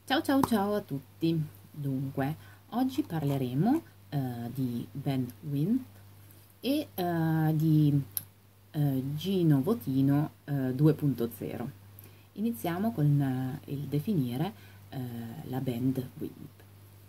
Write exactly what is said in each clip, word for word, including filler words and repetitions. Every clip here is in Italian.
Ciao ciao ciao a tutti. Dunque, oggi parleremo eh, di bandwidth e eh, di eh, Gino Votino eh, due punto zero. Iniziamo con eh, il definire eh, la bandwidth.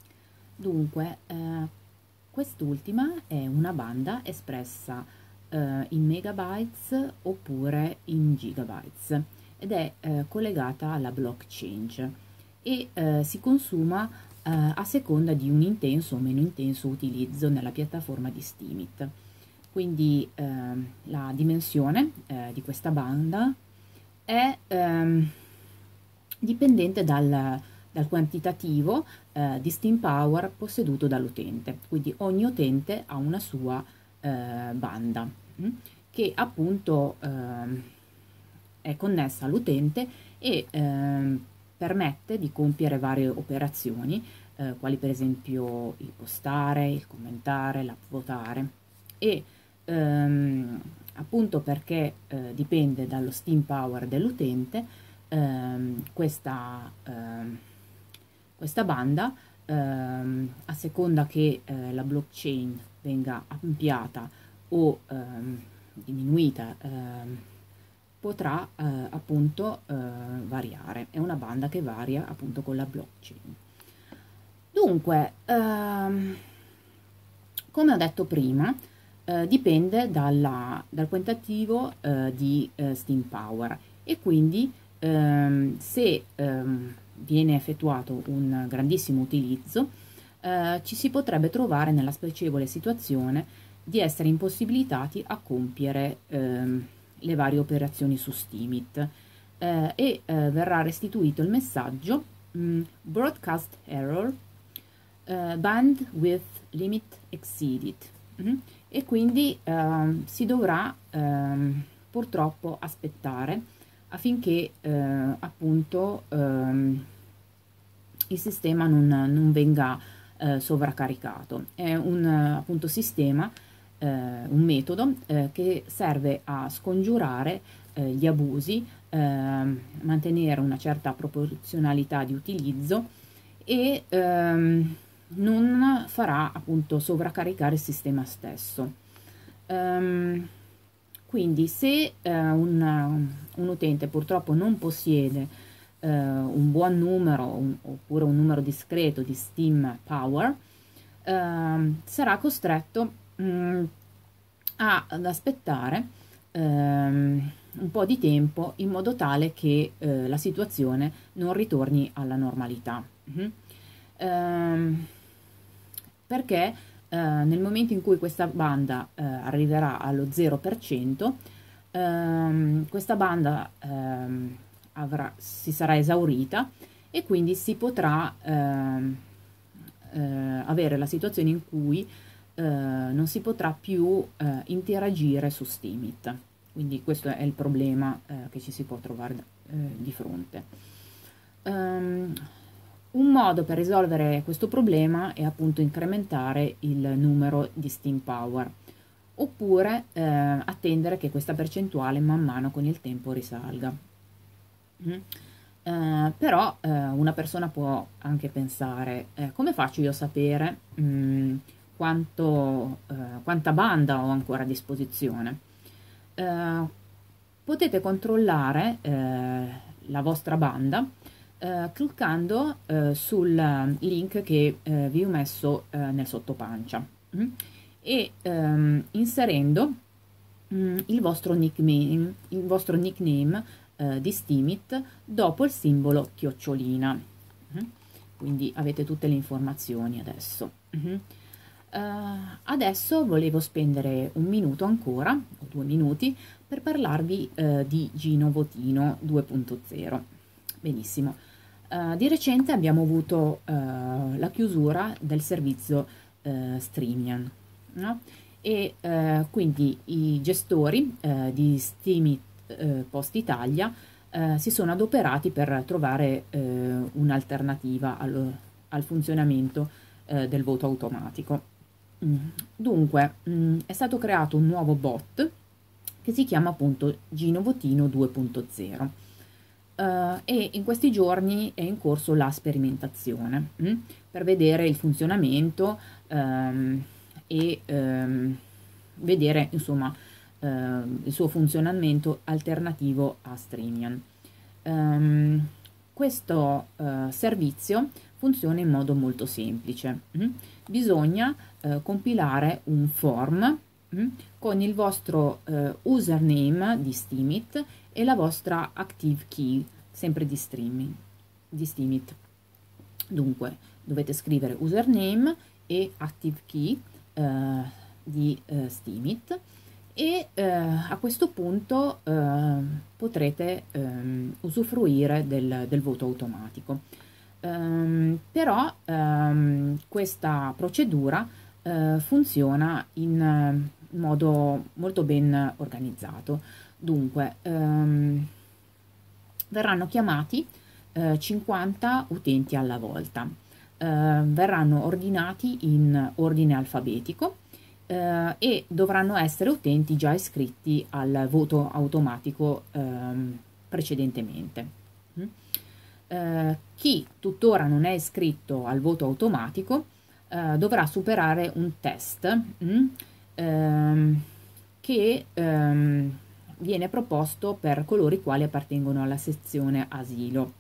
Dunque, eh, quest'ultima è una banda espressa eh, in megabytes oppure in gigabytes ed è eh, collegata alla blockchain e eh, si consuma eh, a seconda di un intenso o meno intenso utilizzo nella piattaforma di Steemit. Quindi ehm, la dimensione eh, di questa banda è ehm, dipendente dal, dal quantitativo eh, di Steam Power posseduto dall'utente. Quindi ogni utente ha una sua eh, banda mh, che appunto ehm, è connessa all'utente e ehm, permette di compiere varie operazioni, eh, quali per esempio il postare, il commentare, l'upvotare e ehm, appunto perché eh, dipende dallo Steam Power dell'utente, ehm, questa, ehm, questa banda, ehm, a seconda che eh, la blockchain venga ampliata o ehm, diminuita, ehm, potrà eh, appunto eh, variare. È una banda che varia appunto con la blockchain. Dunque, ehm, come ho detto prima, eh, dipende dalla, dal quantitativo eh, di eh, Steam Power e quindi ehm, se ehm, viene effettuato un grandissimo utilizzo, eh, ci si potrebbe trovare nella spiacevole situazione di essere impossibilitati a compiere ehm, le varie operazioni su Steemit eh, e eh, verrà restituito il messaggio mh, broadcast error uh, bandwidth limit exceeded mm? E quindi uh, si dovrà uh, purtroppo aspettare affinché uh, appunto uh, il sistema non, non venga uh, sovraccaricato. È un uh, appunto sistema, uh, un metodo uh, che serve a scongiurare uh, gli abusi, uh, mantenere una certa proporzionalità di utilizzo e um, non farà appunto sovraccaricare il sistema stesso. Um, quindi se uh, un, un utente purtroppo non possiede uh, un buon numero un, oppure un numero discreto di Steam Power, uh, sarà costretto um, a, ad aspettare um, un po' di tempo in modo tale che uh, la situazione non ritorni alla normalità. Uh-huh. Um, perché eh, nel momento in cui questa banda eh, arriverà allo zero per cento, ehm, questa banda ehm, avrà, si sarà esaurita e quindi si potrà ehm, eh, avere la situazione in cui eh, non si potrà più eh, interagire su Steemit. Quindi questo è il problema eh, che ci si può trovare eh, di fronte. Um, Un modo per risolvere questo problema è appunto incrementare il numero di Steam Power, oppure eh, attendere che questa percentuale man mano con il tempo risalga. Mm. Eh, però eh, una persona può anche pensare, eh, come faccio io a sapere mm, quanto, eh, quanta banda ho ancora a disposizione? Eh, potete controllare eh, la vostra banda Uh, cliccando uh, sul link che uh, vi ho messo uh, nel sottopancia mm? e um, inserendo um, il vostro nickname, il vostro nickname uh, di Steemit dopo il simbolo chiocciolina. Mm? Quindi avete tutte le informazioni adesso. Mm-hmm. Uh, adesso volevo spendere un minuto ancora, o due minuti, per parlarvi uh, di Gino Votino due punto zero. Benissimo. Uh, di recente abbiamo avuto uh, la chiusura del servizio uh, Streamian, no? E uh, quindi i gestori uh, di Steemit uh, Post Italia uh, si sono adoperati per trovare uh, un'alternativa al, al funzionamento uh, del voto automatico. Mm. Dunque, mm, è stato creato un nuovo bot che si chiama appunto Gino Votino due punto zero. eh, e in questi giorni è in corso la sperimentazione mh, per vedere il funzionamento ehm, e ehm, vedere insomma eh, il suo funzionamento alternativo a Streamion. Um, questo uh, servizio funziona in modo molto semplice. Mm? Bisogna uh, compilare un form mm? con il vostro uh, username di Steemit e la vostra active key, sempre di, streaming, di Steemit. Dunque, dovete scrivere username e active key uh, di uh, Steemit, e eh, a questo punto eh, potrete ehm, usufruire del, del voto automatico. Um, però um, questa procedura uh, funziona in uh, modo molto ben organizzato. Dunque, um, verranno chiamati uh, cinquanta utenti alla volta, uh, verranno ordinati in ordine alfabetico, Uh, e dovranno essere utenti già iscritti al voto automatico um, precedentemente. Mm? Uh, chi tuttora non è iscritto al voto automatico uh, dovrà superare un test mm? um, che um, viene proposto per coloro i quali appartengono alla sezione asilo.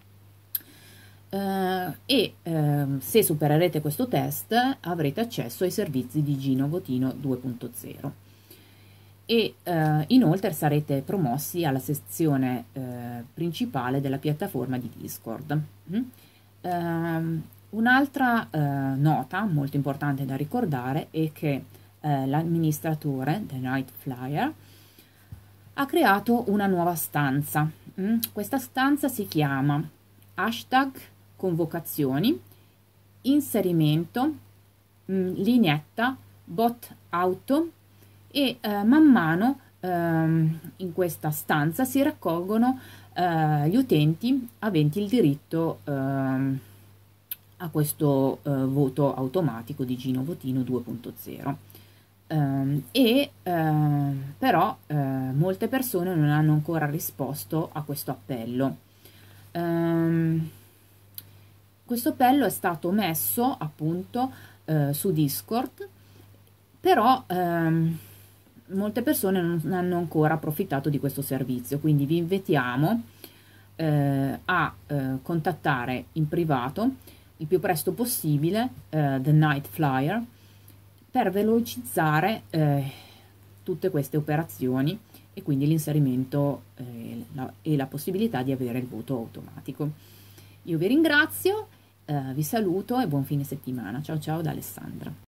Uh, e uh, se supererete questo test avrete accesso ai servizi di Gino Votino due punto zero e uh, inoltre sarete promossi alla sezione uh, principale della piattaforma di Discord. Mm? Uh, un'altra uh, nota molto importante da ricordare è che uh, l'amministratore, The Night Flyer, ha creato una nuova stanza. Mm? Questa stanza si chiama hashtag convocazioni, inserimento, mh, lineetta, bot auto, e eh, man mano ehm, in questa stanza si raccolgono eh, gli utenti aventi il diritto ehm, a questo eh, voto automatico di Gino Votino due punto zero. Um, e uh, però uh, molte persone non hanno ancora risposto a questo appello. Um, questo appello è stato messo appunto uh, su Discord, però um, molte persone non hanno ancora approfittato di questo servizio, quindi vi invitiamo uh, a uh, contattare in privato il più presto possibile uh, The Night Flyer per velocizzare eh, tutte queste operazioni e quindi l'inserimento eh, la, e la possibilità di avere il voto automatico. Io vi ringrazio, eh, vi saluto e buon fine settimana. Ciao ciao da Alessandra.